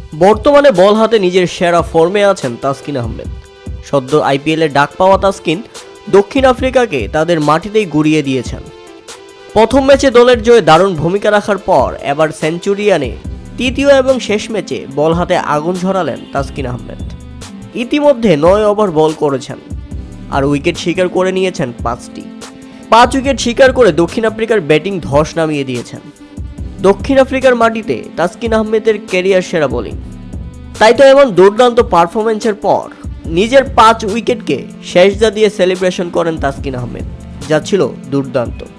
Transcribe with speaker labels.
Speaker 1: বর্তমানে বল হাতে নিজের সেরা ফর্মে আছেন তাসকিন আহমেদ। সদ্য আইপিএলে ডাক পাওয়া তাসকিন দক্ষিণ আফ্রিকাকে তাদের মাটিতেই গুড়িয়ে দিয়েছেন। প্রথম ম্যাচে দলের জয়ে দারুণ ভূমিকা রাখার পর এবার সেঞ্চুরিয়ানে তৃতীয় এবং শেষ ম্যাচে বল হাতে আগুন ঝরালেন তাসকিন আহমেদ। ইতিমধ্যে 9 ওভার বল করেছেন আর উইকেট শিকার করে নিয়েছেন 5টি। 5 উইকেট শিকার করে দক্ষিণ আফ্রিকার ব্যাটিং ধস নামিয়ে দিয়েছেন। দক্ষিণ আফ্রিকার মাটিতে তাসকিন আহমেদের ক্যারিয়ার সেরা বোলিং। তাই তো এমন দুর্দান্ত পারফরমেন্সের পর নিজের 5 উইকেটকে শেষদা দিয়ে সেলিব্রেশন করেন তাসকিন আহমেদ, যা ছিল দুর্দান্ত।